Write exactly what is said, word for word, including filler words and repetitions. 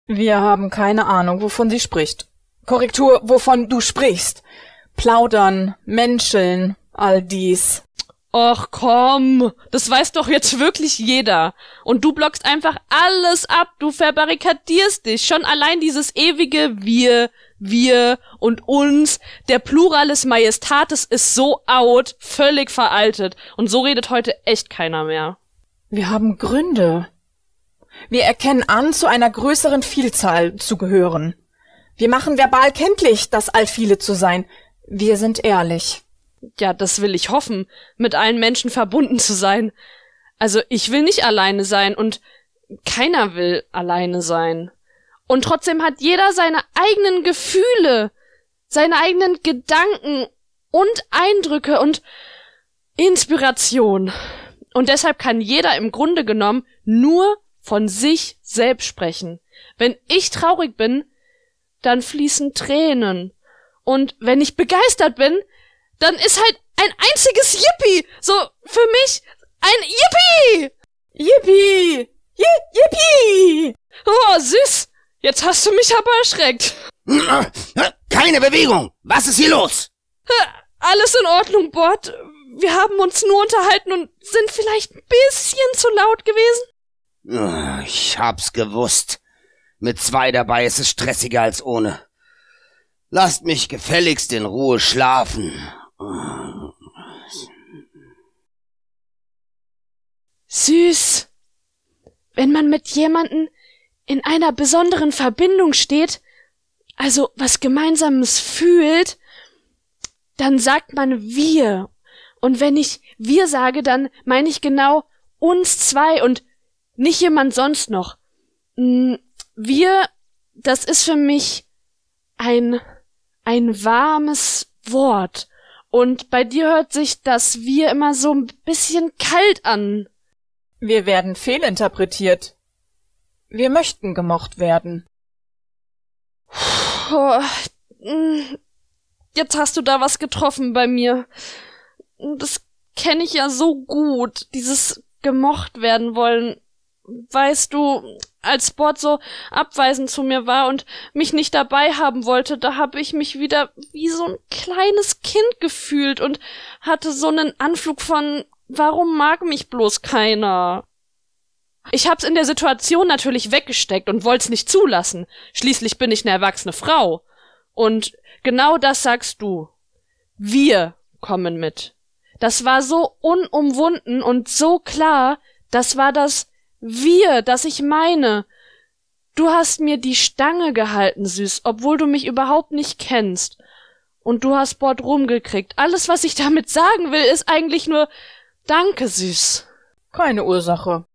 Wir haben keine Ahnung, wovon sie spricht. Korrektur, wovon du sprichst. Plaudern, Menscheln, all dies. Och komm, das weiß doch jetzt wirklich jeder. Und du blockst einfach alles ab, du verbarrikadierst dich. Schon allein dieses ewige Wir, wir und uns, der Pluralis Majestatis ist so out, völlig veraltet. Und so redet heute echt keiner mehr. Wir haben Gründe. Wir erkennen an, zu einer größeren Vielzahl zu gehören. Wir machen verbal kenntlich, das Allviele zu sein. Wir sind ehrlich. Ja, das will ich hoffen, mit allen Menschen verbunden zu sein. Also ich will nicht alleine sein und keiner will alleine sein. Und trotzdem hat jeder seine eigenen Gefühle, seine eigenen Gedanken und Eindrücke und Inspiration. Und deshalb kann jeder im Grunde genommen nur von sich selbst sprechen. Wenn ich traurig bin, dann fließen Tränen. Und wenn ich begeistert bin, dann ist halt ein einziges Yippie. So, für mich ein Yippie. Yippie! Yippie! Oh, süß. Jetzt hast du mich aber erschreckt. Keine Bewegung. Was ist hier los? Alles in Ordnung, Bord. Wir haben uns nur unterhalten und sind vielleicht ein bisschen zu laut gewesen. Ich hab's gewusst. Mit zwei dabei ist es stressiger als ohne. Lasst mich gefälligst in Ruhe schlafen. Süß. Wenn man mit jemandem in einer besonderen Verbindung steht, also was Gemeinsames fühlt, dann sagt man wir. Und wenn ich wir sage, dann meine ich genau uns zwei und nicht jemand sonst noch. Wir, das ist für mich ein, ein warmes Wort. Und bei dir hört sich das wir immer so ein bisschen kalt an. Wir werden fehlinterpretiert. Wir möchten gemocht werden. Oh, jetzt hast du da was getroffen bei mir. Das kenne ich ja so gut, dieses gemocht werden wollen. Weißt du, als Sport so abweisend zu mir war und mich nicht dabei haben wollte, da habe ich mich wieder wie so ein kleines Kind gefühlt und hatte so einen Anflug von, warum mag mich bloß keiner? Ich hab's in der Situation natürlich weggesteckt und wollt's nicht zulassen. Schließlich bin ich eine erwachsene Frau. Und genau das sagst du. Wir kommen mit. Das war so unumwunden und so klar, das war das Wir, das ich meine. Du hast mir die Stange gehalten, Süß, obwohl du mich überhaupt nicht kennst. Und du hast Bord rumgekriegt. Alles, was ich damit sagen will, ist eigentlich nur Danke, Süß. Keine Ursache.